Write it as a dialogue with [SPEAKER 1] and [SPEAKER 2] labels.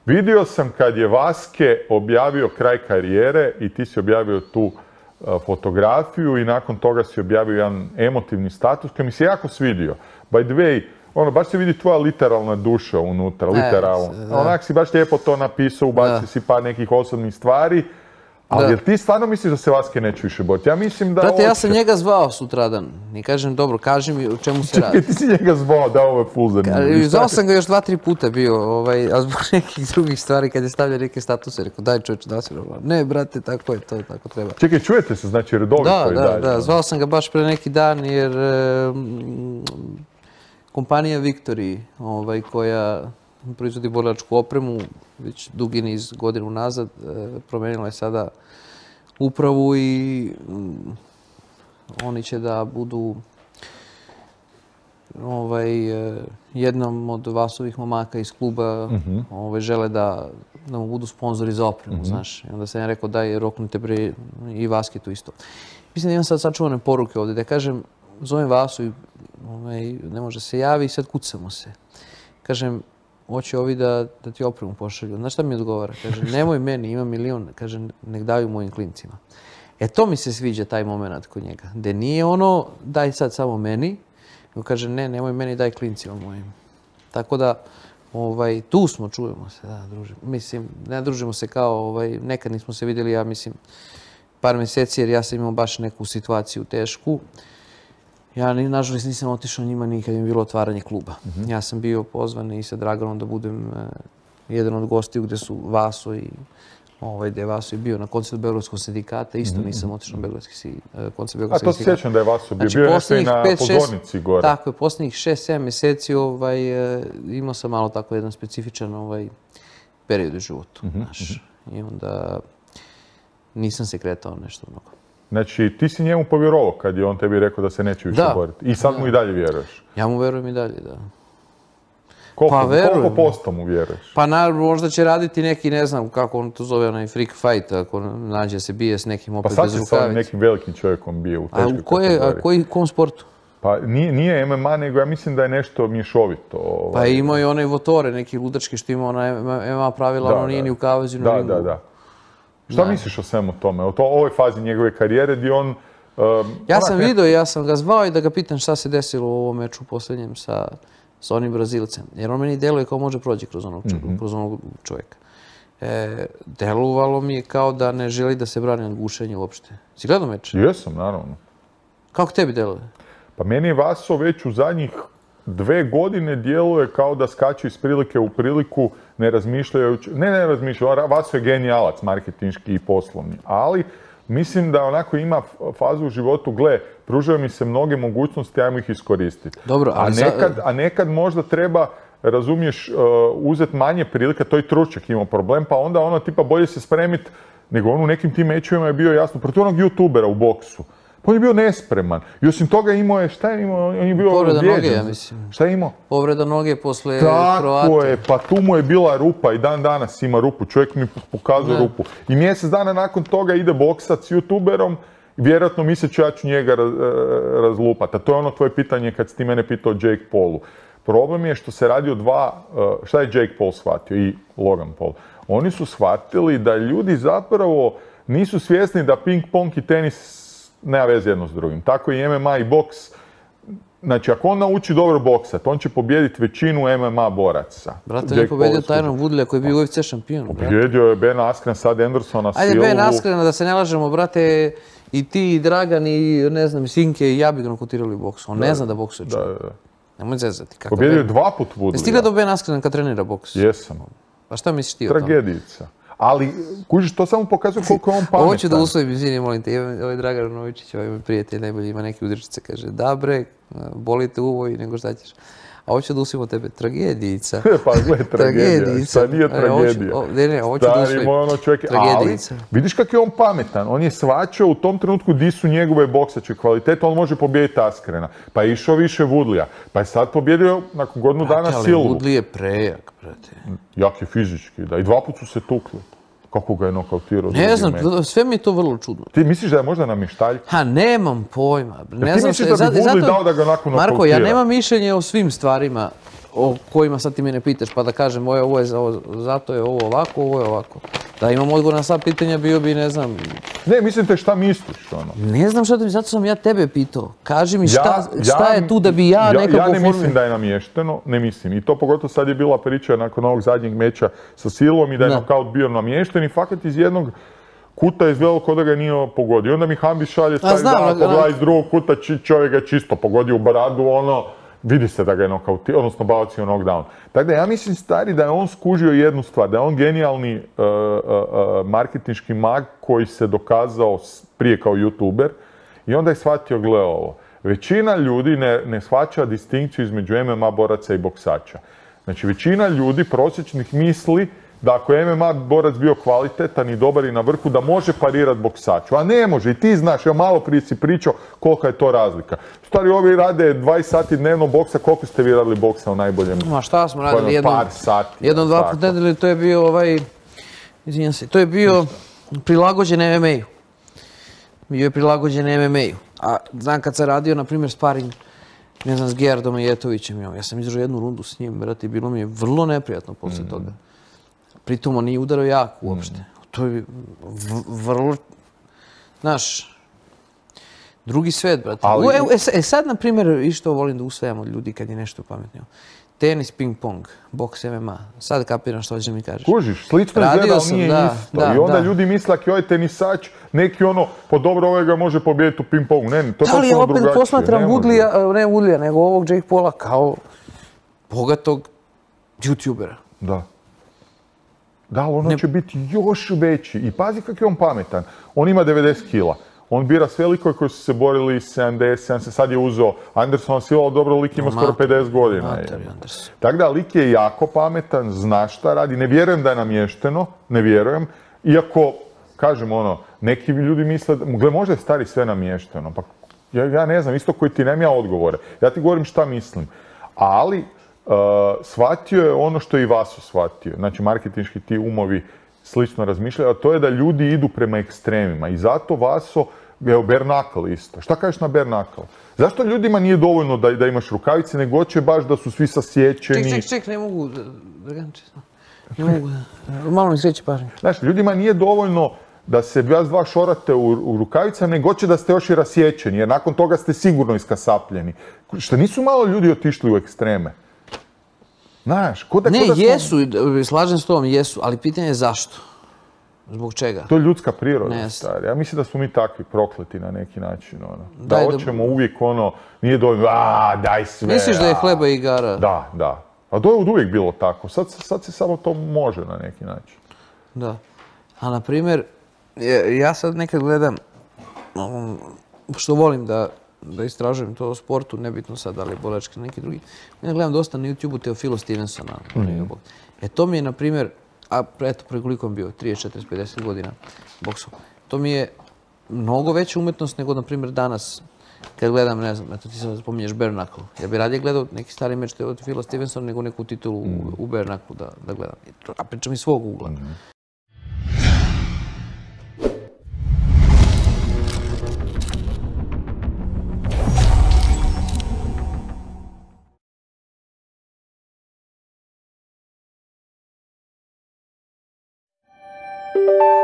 [SPEAKER 1] Vidio sam kad je Vaske objavio kraj karijere i ti si objavio tu fotografiju i nakon toga si objavio jedan emotivni status koji mi se jako svidio. By the way, baš se vidi tvoja literalna duša unutra, literalno. Onak si baš lijepo to napisao, ubacio si par nekih osobnih stvari. Ali jel ti stvarno misliš da se Vaske neće više boriti? Ja mislim da...
[SPEAKER 2] Brate, ja sam njega zvao sutradan i kažem, dobro, kaži mi o čemu se radi.
[SPEAKER 1] Čekaj, ti si njega zvao, da ovo je full zanimljivo.
[SPEAKER 2] Zvao sam ga još 2-3 puta bio, a zbog nekih drugih stvari, kad je stavljao neke statuse, rekao, daj čovječe, da si normalno. Ne, brate, tako je to, tako treba.
[SPEAKER 1] Čekaj, čujete se, znači redovito i dalje?
[SPEAKER 2] Da, zvao sam ga baš pre neki dan, jer kompanija Victory, koja proizvodi borilačku opremu, već dugi niz godina unazad, promenila je sada upravu i oni će da budu jednom od Vasovih momaka iz kluba žele da mu budu sponzori za opremu, znaš. I onda sam ja rekao daj roknite bre i Vaski tu isto. Mislim da imam sad sačuvane poruke ovdje, da kažem zovem Vasu i ne može se javi i sad kucamo se. Kažem, hoće ovi da ti opremu pošalju. Znaš šta mi odgovara? Kaže, nemoj meni, ima milion. Kaže, nek daju mojim klincima. To mi se sviđa, taj moment kod njega. Da nije ono, daj sad samo meni. Kaže, ne, nemoj meni, daj klincima mojim. Tako da, tu smo, čujemo se, da, družimo. Mislim, ne družimo se kao, nekad nismo se vidjeli, ja mislim, par mjeseci, jer ja sam imao baš neku situaciju tešku. Ja, nažalost, nisam otišao njima ni kad je bilo otvaranje kluba. Ja sam bio pozvan i sa Draganom da budem jedan od gostiju gdje su Vaso i gdje je Vaso i bio na koncertu Beogradskog sindikata. Isto nisam otišao na Beogradski koncert Beogradskog sindikata.
[SPEAKER 1] A to se sjećam da je Vaso bio. Bio je nešto i na pozornici gore.
[SPEAKER 2] Tako je, posljednjih 6-7 mjeseci imao sam malo tako jedan specifičan period u životu. I onda nisam se kretao nešto mnogo.
[SPEAKER 1] Znači, ti si njemu povjerovao kad je on tebi rekao da se neće više boriti. I sad mu i dalje vjeruješ?
[SPEAKER 2] Ja mu vjerujem i dalje, da.
[SPEAKER 1] Koliko posto mu vjeruješ?
[SPEAKER 2] Pa možda će raditi neki, ne znam kako on to zove, onaj freak fight, ako nađe se bije s nekim opet bez rukavice.
[SPEAKER 1] Pa sad se sa nekim velikim čovjekom bije u teškoj kategoriji.
[SPEAKER 2] A u kom sportu?
[SPEAKER 1] Pa nije MMA, nego ja mislim da je nešto mješovito.
[SPEAKER 2] Pa imao je onaj Votore, neki ludački što ima ona MMA pravila, ono nije ni u kavezu, ni u ringu.
[SPEAKER 1] Da. Šta misliš o svemu tome, o ovoj fazi njegove karijere gdje on...
[SPEAKER 2] Ja sam vidio, ja sam ga zvao i da ga pitam šta se desilo u ovom meču posljednjem sa onim Brazilcem. Jer on meni deluje kao može prođi kroz onog čovjeka. Delovalo mi je kao da ne želi da se brani od gušenja uopšte. Si gledao meč?
[SPEAKER 1] Jesam, naravno.
[SPEAKER 2] Kako tebi deluje?
[SPEAKER 1] Pa meni je Vaso već u zadnjih 2 godine djeluje kao da skače iz prilike u priliku, ne razmišljajući, ne razmišljajući, Vaso je genijalac marketinški i poslovni, ali mislim da onako ima fazu u životu, gle, pružaju mi se mnoge mogućnosti, ajmo ih iskoristiti.
[SPEAKER 2] Dobro,
[SPEAKER 1] a nekad možda treba, razumiješ, uzeti manje prilike, to i Truček imao problem, pa onda tipa bolje se spremiti, nego on u nekim tim mečevima je bio jasno, protiv onog youtubera u boksu. On je bio nespreman. I osim toga imao je, šta je imao? On je bio
[SPEAKER 2] povreda noge, ja mislim.
[SPEAKER 1] Šta je imao?
[SPEAKER 2] Povreda noge posle Kroate.
[SPEAKER 1] Tako je, pa tu mu je bila rupa i dan danas ima rupu. Čovjek mi pokazao rupu. I mjesec dana nakon toga ide boksat s youtuberom. Vjerojatno misleći ja ću njega razlupati. A to je ono tvoje pitanje kad si ti mene pitao o Jake Paulu. Problem je što se radi o šta je Jake Paul shvatio i Logan Paul? Oni su shvatili da ljudi zapravo nisu svjesni da ping pong i tenis nema veze jedno s drugim. Tako i MMA i boks. Znači, ako on nauči dobro boksat, on će pobijediti većinu MMA boraca.
[SPEAKER 2] Brate, on je pobjedio Tyron Woodleya koji je bio UFC šampion.
[SPEAKER 1] Pobjedio je Ben Askren, sad Andersona, Silvu.
[SPEAKER 2] Ajde, Ben Askrena, da se ne lažemo, brate, i ti, i Dragan, i ne znam, Sinke, i ja bi ga nokotirali u boksu. On ne zna da boksuje čovjek. Nemoj zezati.
[SPEAKER 1] Pobjedio je 2 put Woodleya.
[SPEAKER 2] Jesi ti gledao Ben Askrena kad trenira boks?
[SPEAKER 1] Jesam.
[SPEAKER 2] Pa šta misliš ti o tome?
[SPEAKER 1] Tragedijica. Ali, kužiš, to samo pokazuje koliko je on pametan.
[SPEAKER 2] Ovo ću da usvojim, izvini, molim te. Ovaj Dragan Novičić, ovaj moj prijatelj, najbolji, ima neke udrčice, kaže, da bre, boli te uvo i nego šta ćeš. A ovo ću da usvojim od tebe, tragedijica.
[SPEAKER 1] Pa gle, tragedija, šta nije tragedija.
[SPEAKER 2] Ne, ovo ću da usvojim, tragedijica.
[SPEAKER 1] Ali, vidiš kak je on pametan, on je shvaćao u tom trenutku di su njegove boksače kvalitete, on može pobijediti Askrena. Pa je išao više Woodleya, pa je sad pobjedio nakon godinu dana Silvu.
[SPEAKER 2] Ali Woodley je prejak, brate.
[SPEAKER 1] Jak je fizički, da. I 2 put su se tukli. Kako ga je nokautirao?
[SPEAKER 2] Ne znam, sve mi je to vrlo čudno.
[SPEAKER 1] Ti misliš da je možda namještalj?
[SPEAKER 2] Ha, nemam pojma.
[SPEAKER 1] Ti misliš da bi Woodley dao da ga onako nokautira?
[SPEAKER 2] Marko, ja nemam mišljenje o svim stvarima o kojima sad ti mene pitaš, pa da kažem ovo je zato je ovo ovako, ovo je ovako. Da imam odgovor na sva pitanja, bio bi, ne znam...
[SPEAKER 1] Ne, mislim te šta misliš, ono.
[SPEAKER 2] Ne znam šta da bi, zato sam ja tebe pitao. Kaži mi šta je tu da bi ja nekako...
[SPEAKER 1] Ja ne mislim da je namješteno, ne mislim. I to pogotovo sad je bila priča nakon ovog zadnjeg meča sa Silvom i da je nokaut bio namješten i fakat iz jednog kuta izgledalo kao da ga nije pogodio. Onda mi Hambi šalje stavi pogledaj iz drugog kuta, čovjek ga čisto pogodio u bradu, ono, vidi se da ga je nokautirao, odnosno bacio knockdown. Tako da ja mislim, stari, da je on skužio jednu stvar, da je on genijalni marketinški mag koji se dokazao prije kao youtuber i onda je shvatio, gle ovo, većina ljudi ne shvaća distinkciju između MMA boraca i boksača. Znači, većina ljudi prosječnih misli da ako je MMA borac bio kvalitetan i dobar i na vrhu, da može parirati boksaču. A ne može. I ti znaš, evo malo prije si pričao kolika je to razlika. Stvari, ovi rade 20 sati dnevno boksa, koliko ste vi radili boksa u najboljem?
[SPEAKER 2] Ma šta smo radili?
[SPEAKER 1] Par sati.
[SPEAKER 2] Jednom, dva put nedelje, to je bio izvinjam se, to je bio prilagođen MMA-u. Bio je prilagođen MMA-u. A znam kad sam radio, na primjer, sparing, ne znam, s Gerardom Jetovićem, ja sam izdržao jednu rundu s njim, brate, bilo mi je vrlo neprijatno poslije toga. Pritom on nije udarao jako uopšte. To je vrlo, znaš, drugi svet, brate. Sad, na primjer, i što volim da usvajam od ljudi kad je nešto pametnije. Tenis, ping-pong, boks, MMA. Sad kapiram što hoćeš da mi kažeš.
[SPEAKER 1] Kužiš, slično izgleda, ali nije isto. I onda ljudi misle ako je ovaj tenisač, neki ono, po dobro ovaj ga može pobijediti u ping-pongu. Ne, to je
[SPEAKER 2] potpuno drugačije. Da li ja opet posmatram Woodleya, nego ovog Jake Paula kao bogatog youtubera.
[SPEAKER 1] Da. Da, ali ono će biti još veći. I pazi kak je on pametan. On ima 90 kila. On bira sve likove koji su se borili 70, sad je uzeo Andersona Silva, dobro, lik ima skoro 50 godina. Tako da, lik je jako pametan, zna šta radi. Ne vjerujem da je namješteno, ne vjerujem. Iako, kažem ono, neki ljudi misle, gle, možda je stari sve namješteno. Pa ja ne znam, isto koji ti nemam ja odgovore. Ja ti govorim šta mislim. Ali, shvatio je ono što je i Vaso shvatio. Znači, marketinški ti umovi slično razmišljaju, a to je da ljudi idu prema ekstremima. I zato Vaso, evo, bare knuckle isto. Šta kažeš na bare knuckle? Zašto ljudima nije dovoljno da imaš rukavice, nego hoće baš da su svi sasječeni?
[SPEAKER 2] Ček, ne mogu, Draganče, ne mogu, malo mi sreće pažnje.
[SPEAKER 1] Znaš, ljudima nije dovoljno da se vas dva šorate u rukavica, nego će da ste još i rasječeni, jer nakon toga ste sigurno iskasapljeni. Što nisu malo ljudi otišli u ekstreme? Znaš,
[SPEAKER 2] ne, jesu, slažem s tobom, jesu, ali pitanje je zašto? Zbog čega?
[SPEAKER 1] To je ljudska priroda, stari. Ja mislim da smo mi takvi prokleti na neki način, Da hoćemo uvijek nije dovoljno, daj sve.
[SPEAKER 2] Misliš da je hleba i igara?
[SPEAKER 1] Da. A to je uvijek bilo tako. Sad se samo to može na neki način.
[SPEAKER 2] Da. A na primjer, ja sad nekad gledam, što volim da istražujem to o sportu, nebitno sad da li je borački ili neki drugi. Ja gledam dosta na YouTube-u Teofila Stevensona. To mi je, na primjer, a eto, pre koliko je bio, 30, 40, 50 godina boksom. To mi je mnogo veća umetnost nego, na primjer, danas, kad gledam, ne znam, eto ti sad spominješ bare knuckle. Ja bi radije gledao neki stari meč Teofila Stevensona nego neku titulu u bare knuckle da gledam. A pričam iz svog ugla.
[SPEAKER 3] Thank you.